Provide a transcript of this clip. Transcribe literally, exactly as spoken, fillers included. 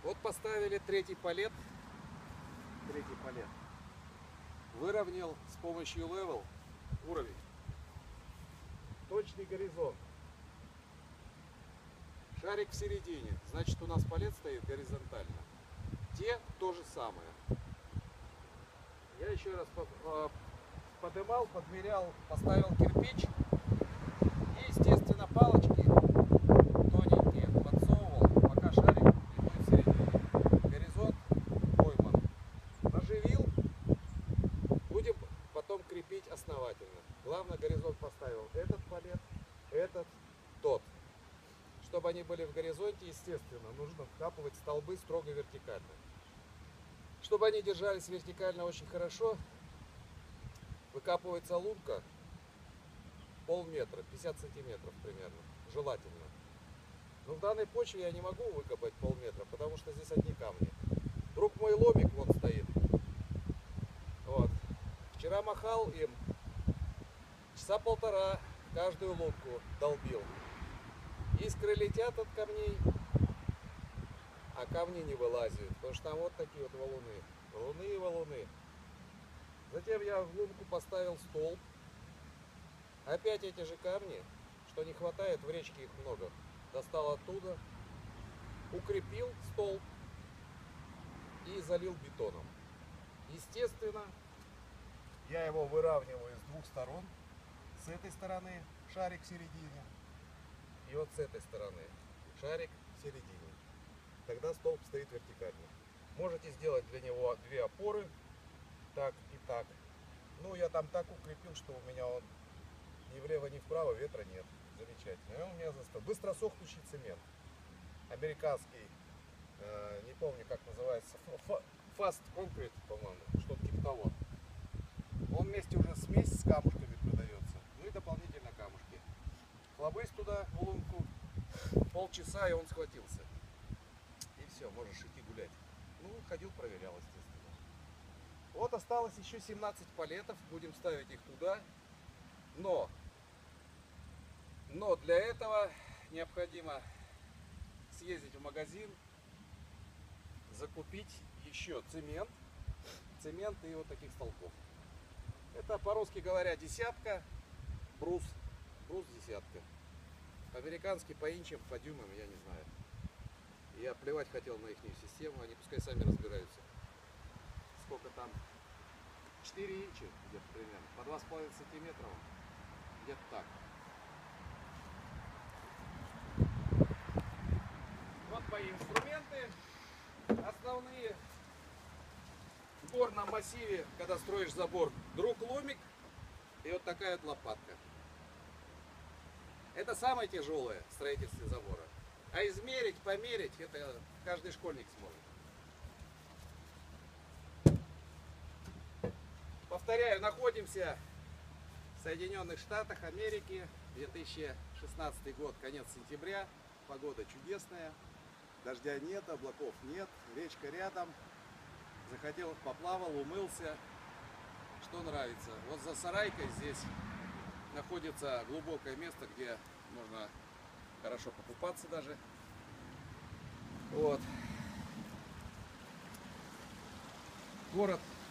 Вот поставили третий палет. Третий палет. Выровнял с помощью левел уровень. Точный горизонт. Шарик в середине. Значит, у нас палет стоит горизонтально. Те то же самое. Я еще раз подымал, подмерял, поставил кирпич. И, естественно, палочки тоненькие подсовывал, пока шарик не будет в середине. Горизонт пойман. Наживил. Будем потом крепить основательно. Главное, горизонт поставил этот палет, этот, тот. Чтобы они были в горизонте, естественно, нужно вкапывать столбы строго вертикально. Чтобы они держались вертикально очень хорошо, выкапывается лунка полметра, пятьдесят сантиметров примерно, желательно. Но в данной почве я не могу выкопать полметра, потому что здесь одни камни. Друг мой ломик вон стоит. Вот. Вчера махал им, часа полтора каждую лунку долбил. Искры летят от камней, а камни не вылазят, потому что там вот такие вот валуны, валуны и валуны. Затем я в лунку поставил столб. Опять эти же камни, что не хватает, в речке их много. Достал оттуда, укрепил столб и залил бетоном. Естественно, я его выравниваю с двух сторон. С этой стороны шарик в середине. И вот с этой стороны шарик в середине. Тогда столб стоит вертикально. Можете сделать для него две опоры, так и так. Ну, я там так укрепил, что у меня он ни влево, ни вправо, ветра нет. Замечательно. И он у меня застыл. Быстро сохнущий цемент. Американский, э, не помню как называется, Fast Concrete, по-моему, что-то типа того. Он вместе уже смесь с камушками продается. Ну и дополнительно камушки. Хлобысь туда в лунку, полчаса, и он схватился. И все, можешь идти гулять. Ну, ходил, проверял, естественно. Вот осталось еще семнадцать палетов, будем ставить их туда. Но, но для этого необходимо съездить в магазин, закупить еще цемент, цемент и вот таких столбов. Это, по-русски говоря, десятка, брус, брус десятка. По-американски по инчам, по дюймам, я не знаю. Я плевать хотел на их систему, они пускай сами разбираются. Сколько там? четыре инча где-то примерно, по два с половиной сантиметра, где-то так. Вот мои инструменты основные. В горном массиве, когда строишь забор, друг ломик и вот такая вот лопатка. Это самое тяжелое в строительстве забора. А измерить, померить, это каждый школьник сможет. Повторяю, находимся в Соединенных Штатах Америки, две тысячи шестнадцатый год, конец сентября, погода чудесная, дождя нет, облаков нет, речка рядом, захотел, поплавал, умылся, что нравится. Вот за сарайкой здесь находится глубокое место, где можно хорошо покупаться даже. Вот. Город